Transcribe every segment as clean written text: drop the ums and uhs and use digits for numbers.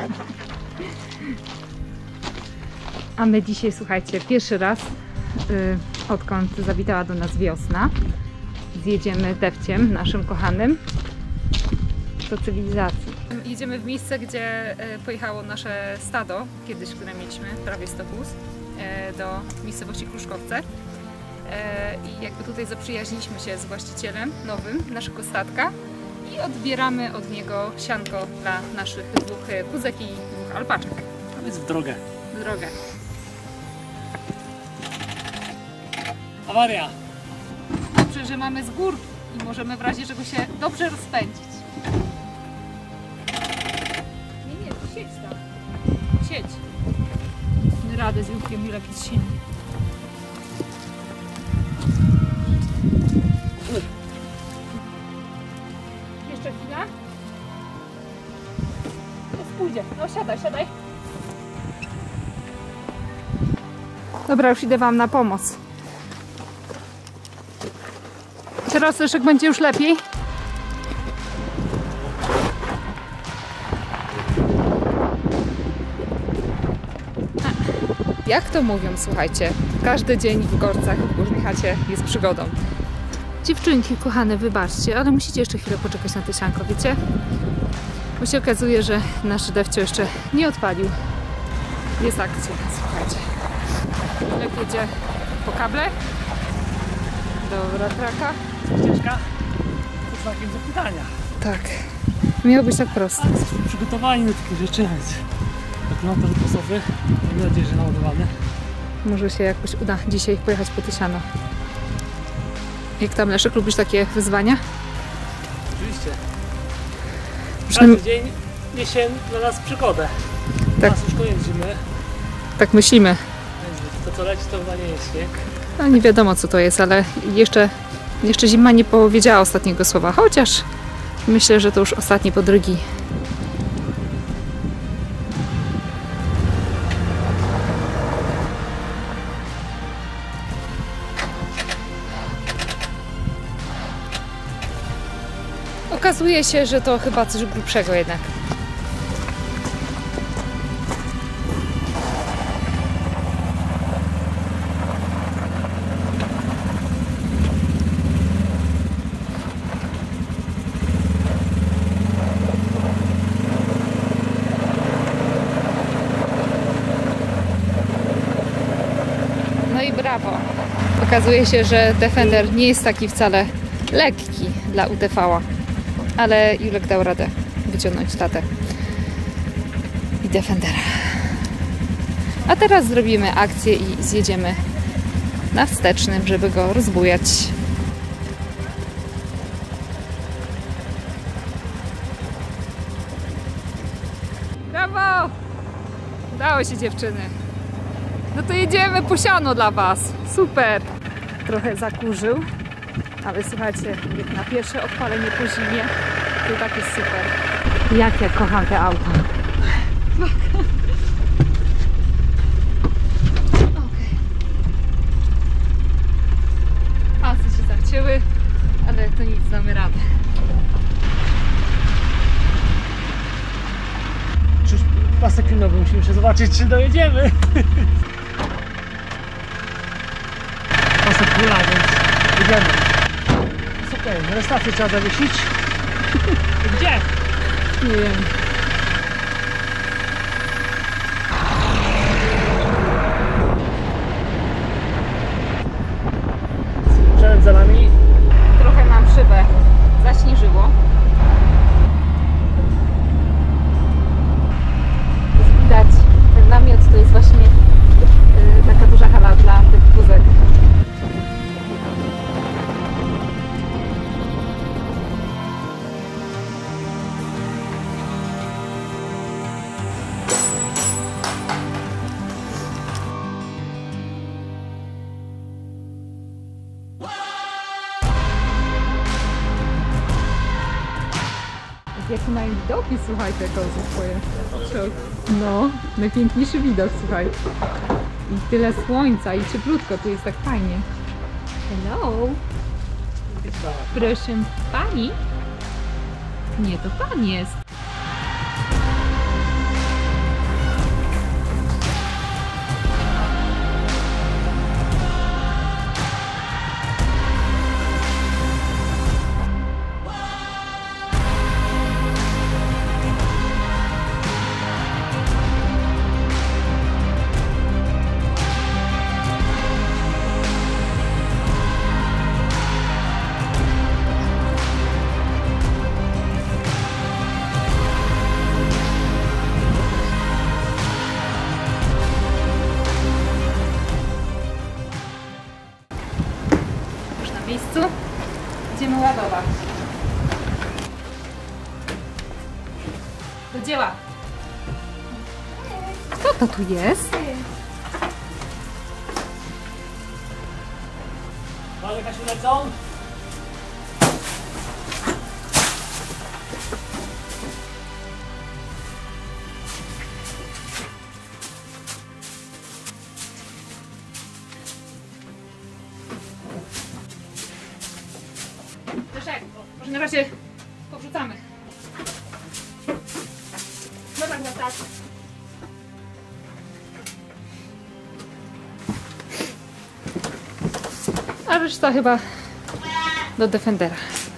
A my dzisiaj, słuchajcie, pierwszy raz, odkąd zawitała do nas wiosna, zjedziemy Defciem, naszym kochanym, do cywilizacji. Jedziemy w miejsce, gdzie pojechało nasze stado, kiedyś, które mieliśmy, prawie 100 kóz, do miejscowości Kruszkowce. I jakby tutaj zaprzyjaźniliśmy się z właścicielem nowym naszego statka i odbieramy od niego sianko dla naszych 2 kózek i 2 alpaczek. A więc w drogę. W drogę. Awaria! Dobrze, że mamy z gór i możemy w razie czego się dobrze rozpędzić. Nie, to siedź tam. Siedź. Radę z Julkiem, Julek jest silny. Jeszcze chwila. Pójdzie. No siadaj, siadaj. Dobra, już idę wam na pomoc. Teraz Leszek będzie już lepiej. Jak to mówią, słuchajcie, każdy dzień w Gorcach, w Górnej Chacie jest przygodą. Dziewczynki, kochane, wybaczcie, ale musicie jeszcze chwilę poczekać na te sianko, wiecie? Bo się okazuje, że nasz Defcio jeszcze nie odpalił. Jest akcja, słuchajcie. Julek jedzie po kable. Dobra, traka. Ścieżka pod znakiem zapytania. Tak. Miało być tak prosto. Jesteśmy przygotowani do takich rzeczy, więc akumulator głosowy, mam nadzieję, że naładowany. Może się jakoś uda dzisiaj pojechać po te siano. Jak tam, Leszek, lubisz takie wyzwania? Oczywiście. Każdy dzień niesie dla nas przygodę. Tak. Teraz już koniec zimy, Tak myślimy. więc to co leci to chyba nie jest śnieg. No nie wiadomo co to jest, ale jeszcze zima nie powiedziała ostatniego słowa, chociaż myślę, że to już ostatnie podrygi. Okazuje się, że to chyba coś grubszego jednak. No i brawo. Okazuje się, że Defender nie jest taki wcale lekki dla UTV-a. Ale Julek dał radę wyciągnąć tatę i Defendera. A teraz zrobimy akcję i zjedziemy na wstecznym, żeby go rozbujać. Brawo! Udało się, dziewczyny. No to jedziemy po siano dla was. Super! Trochę zakurzył. Ale słuchajcie, jak na pierwsze odpalenie po zimie, to tak jest super. Jak ja kocham te auta. Okay. Pasy się zacięły, ale to nic, damy radę. Pasek filmowy, musimy jeszcze zobaczyć, czy dojedziemy. Pasek hula, więc jedziemy. Okej, restację trzeba zawiesić. Gdzie? Nie wiem. Przed za nami. Trochę nam szybę zaśnieżyło. Widać, ten namiot to jest właśnie taka duża hala dla tych wózek. Jakie mają widoki, słuchaj, te kozy swoje. No, najpiękniejszy widok, słuchaj. I tyle słońca, i cieplutko, tu jest tak fajnie. Hello! Proszę pani? Nie, to pan jest. Co to tu jest? Ale Kasiu lecą? Leszek, może na razie powrzucamy. No tak, no tak. A reszta chyba do Defendera.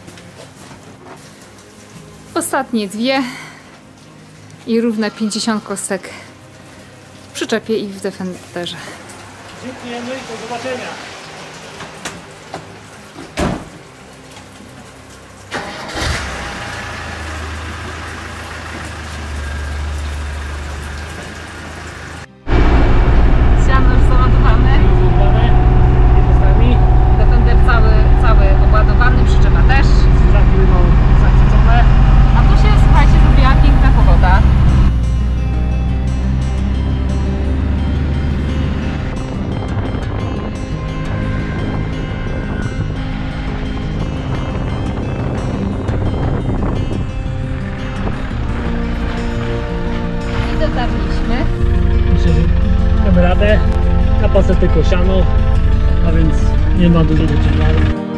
Ostatnie dwie i równe 50 kostek w przyczepie i w Defenderze. Dziękujemy i do zobaczenia. Siano już załadowane. Jedzie z nami. Defender cały obładowany, przyczepa też. Zwierzaki będą zachwycone. A tu się, słuchajcie, zrobiła piękna pogoda. I dotarliśmy. Myślę, że damy radę. Na pasę tylko siano, a więc nie ma dużego ciężaru.